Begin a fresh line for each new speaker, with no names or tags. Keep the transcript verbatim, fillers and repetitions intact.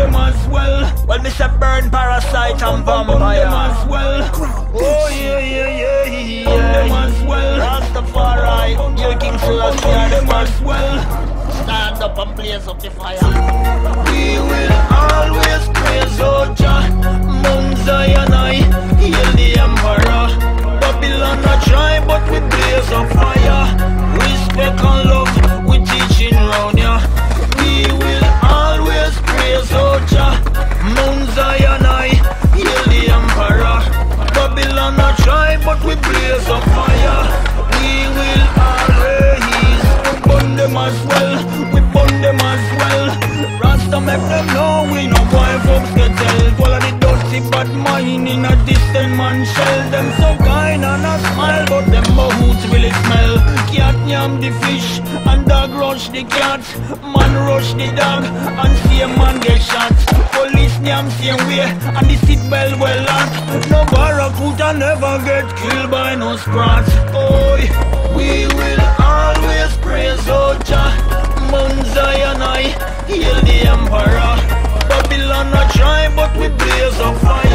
them as well.
Well, me say burn parasite and
Burn
vampire.
them as well. Oh yeah, yeah, yeah, yeah. Burn them as well.
Rastafari, you King Selassie,
Burn them
them as
as well.
stand up and blaze up the fire.
We will always praise our Jah, Mount Zion, I hail the Emperor. Babylon a try, but we blaze a fire. Respect and love, we teaching round ya. We will always praise our Jah, Mount Zion, I hail the Emperor. Babylon a try, but we blaze a fire. We will always burn them as well. We burn them as well. Rasta make them know we no boy folks get tell. All of the dirty bad mind in a distant man shell. Them so kind and a smile, but them mouths really smell. Cat yam the fish and dog rush the cat. Man rush the dog and see a man get shot. Police yam same way and the seat belt well locked. No barracuda never get killed by no sprat. Oh, we will always praise our Jah, Mount Zion, I hail the Emperor. Babylon a try, but we blaze a fire.